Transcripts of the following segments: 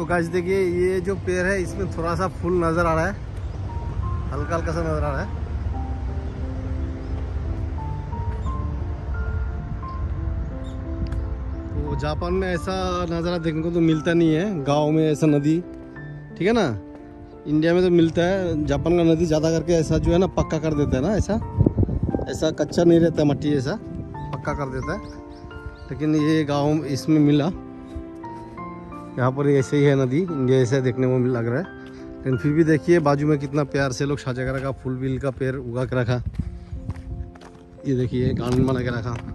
तो गाइस देखिए ये जो पेड़ है इसमें थोड़ा सा फूल नजर आ रहा है, हल्का हल्का सा नजर आ रहा है। तो जापान में ऐसा नज़ारा देखने को तो मिलता नहीं है, गांव में ऐसा नदी, ठीक है ना। इंडिया में तो मिलता है, जापान का नदी ज़्यादा करके ऐसा जो है ना पक्का कर देता है ना, ऐसा कच्चा नहीं रहता, मट्टी ऐसा पक्का कर देता है। लेकिन ये गांव इसमें मिला, यहाँ पर ऐसे ही है नदी, इंडिया ऐसा देखने को लग रहा है। लेकिन फिर भी देखिए बाजू में कितना प्यार से लोग साजा कर रखा, फूल बिल का पेड़ उगा के रखा। ये देखिए गार्डन बना के रखा।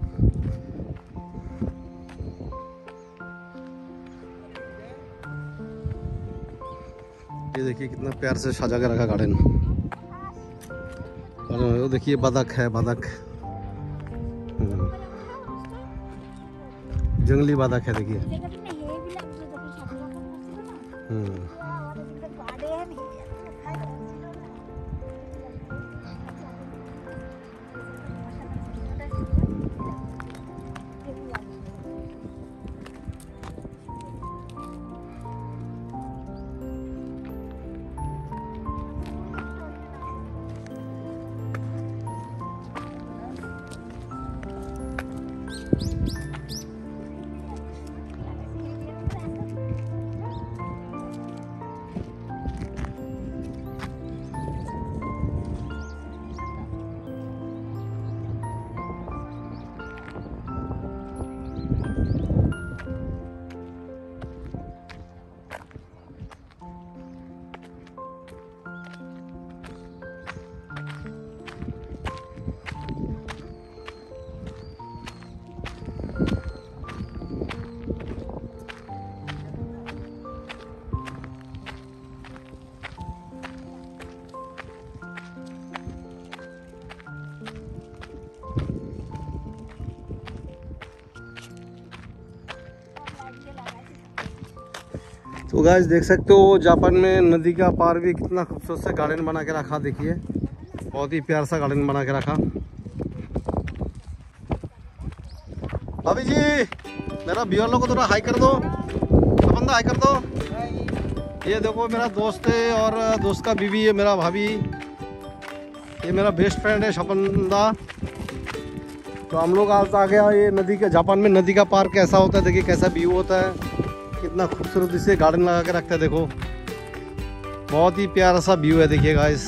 ये देखिए कितना प्यार से सजा के रखा गार्डन। और वो देखिए बतख है, बतख, जंगली बतख है देखिए। तो गाइस देख सकते हो जापान में नदी का पार भी कितना खूबसूरत से गार्डन बना के रखा। देखिए बहुत ही प्यार सा गार्डन बना के रखा। भाभी जी मेरा व्यूअर लोग को थोड़ा हाई कर दो, बंदा हाई कर दो। ये देखो मेरा दोस्त है और दोस्त का बीवी है मेरा भाभी, ये मेरा बेस्ट फ्रेंड है शपंदा। तो हम लोग आज आ गया ये नदी का, जापान में नदी का पार कैसा होता है, देखिए कैसा व्यू होता है, कितना खूबसूरती से गार्डन लगा के रखता है। देखो बहुत ही प्यारा सा व्यू है, देखिए गाइस।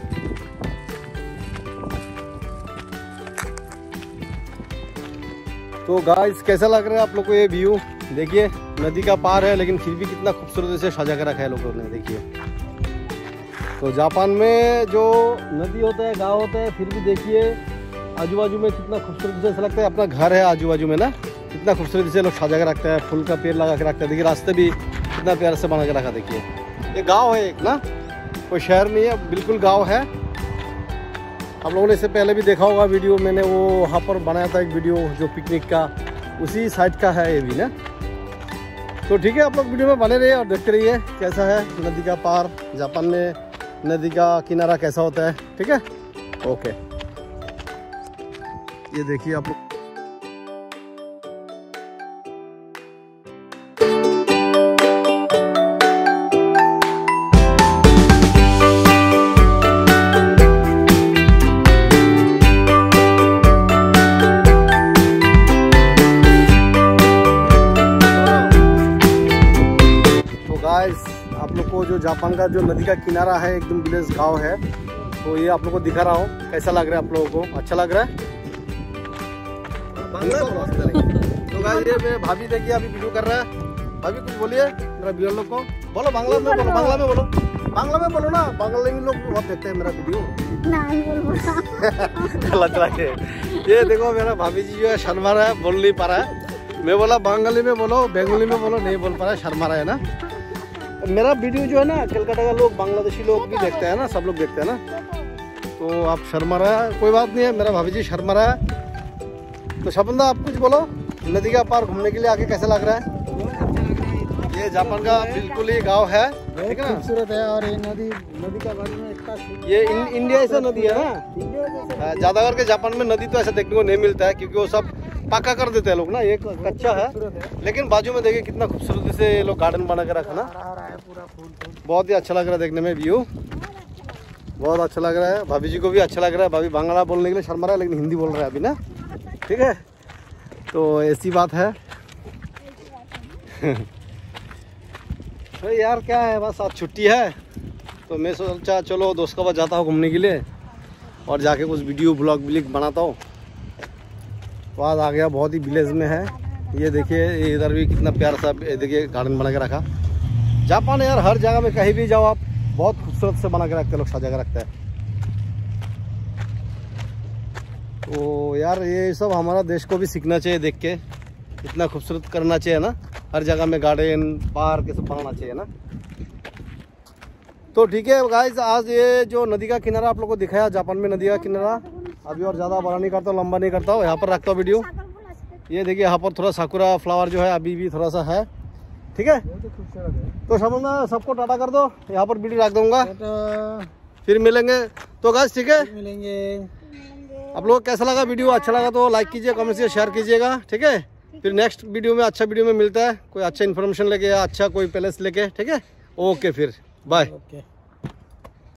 तो गाइस कैसा लग रहा है आप लोग को ये व्यू? देखिए नदी का पार है लेकिन फिर भी कितना खूबसूरती से सजा के रखा है लोगों ने, देखिए। तो जापान में जो नदी होता है, गाँव होता है, फिर भी देखिए आजू बाजू में कितना खूबसूरती से ऐसा लगता है अपना घर है आजू बाजू में ना, कितना खूबसूरती से लोग सजा के रखते हैं, फूल का पेड़ लगा के रखते हैं। देखिए रास्ते भी कितना प्यार से बना के रखा। देखिए ये गांव है एक ना, कोई शहर नहीं है, बिल्कुल गांव है। आप लोगों ने इससे पहले भी देखा होगा वीडियो, मैंने वो वहाँ पर बनाया था एक वीडियो जो पिकनिक का, उसी साइड का है ये भी ना। तो ठीक है आप लोग वीडियो में बने रहिए और देखते रहिए कैसा है नदी का पार, जापान में नदी का किनारा कैसा होता है, ठीक है। ओके ये देखिए आप लोग। आप लोग को जो जापान का जो नदी का किनारा है, एकदम विलेज गांव है, तो ये आप लोग को दिखा रहा हूँ। कैसा लग रहा है आप लोगों को? अच्छा लग रहा है? तो गाइस ये मेरे भाभी देखिए अभी वीडियो कर रहा है। भाभी कुछ बोलिए मेरा व्यूअर लोग को, बोलो बांग्ला में बोलो, बांग्ला में बोलो, बांग्ला में बोलो ना, बांग्ला में लोग बहुत देखते हैं मेरा वीडियो। गलत रखे। ये देखो मेरा भाभी जी जो है शर्मा रहा है, बोल नहीं पा रहा है। मैं बोला बंगाली में बोलो, बंगाली में बोलो, नहीं बोल पा रहा है, शर्मा रहा है ना। मेरा वीडियो जो है ना कलकत्ता का लोग, बांग्लादेशी लोग भी देखते हैं ना, सब लोग देखते हैं ना। तो आप शर्मा रहा है, कोई बात नहीं है, मेरा भाभी जी शर्मा रहा है। तो शपंदा आप कुछ बोलो, नदी का पार घूमने के लिए आके कैसा लग रहा है? ये जापान का बिल्कुल ही गांव है, ठीक है ना, खूबसूरत है। और ये नदी का बाजू में इतना, ये इंडिया ऐसा नदी है ना, ज्यादा करके जापान में नदी तो ऐसा देखने को नहीं मिलता है, क्योंकि वो सब पक्का कर देते हैं लोग ना, ये कच्चा है लेकिन बाजू में देखिए कितना खूबसूरती से ये लोग गार्डन बना के रखा ना। बहुत ही अच्छा लग रहा है देखने में, व्यू बहुत अच्छा लग रहा है। भाभी जी को भी अच्छा लग रहा है। भाभी बांग्ला बोलने के लिए शर्मा रहा है लेकिन हिंदी बोल रहा है अभी ना, ठीक है। तो ऐसी बात है। तो यार क्या है, बस आज छुट्टी है तो मैं सोचा चलो दोस्त के पास जाता हूँ घूमने के लिए और जाके कुछ वीडियो ब्लॉग बनाता हूँ। तो आज आ गया, बहुत ही विलेज में है। ये देखिए इधर भी कितना प्यारा सा देखिए गार्डन बना के रखा। जापान यार हर जगह में कहीं भी जाओ आप बहुत खूबसूरत से बना के रखते हैं लोग, सजा के रखते हैं। तो यार ये सब हमारा देश को भी सीखना चाहिए, देख के इतना खूबसूरत करना चाहिए ना, हर जगह में गार्डन पार्क ये सब बनाना चाहिए ना। तो ठीक है गाइस, आज ये जो नदी का किनारा आप लोग को दिखाया, जापान में नदी का किनारा। अभी और ज़्यादा बड़ा नहीं करता हूँ, लंबा नहीं करता हूँ, यहाँ पर रखता हूँ वीडियो। ये देखिए यहाँ पर थोड़ा साकुरा फ्लावर जो है अभी भी थोड़ा सा है, ठीक है। तो सबको टाटा कर दो, यहाँ पर वीडियो रख दूंगा, फिर मिलेंगे। तो गाइस ठीक है, मिलेंगे। आप लोग कैसा लगा वीडियो, अच्छा लगा तो लाइक कीजिए, कमेंट कीजिए, शेयर कीजिएगा, ठीक है। फिर नेक्स्ट वीडियो में अच्छा वीडियो में मिलता है, कोई अच्छा इन्फॉर्मेशन लेके या अच्छा कोई पैलेस लेके, ठीक है। ओके फिर बाय।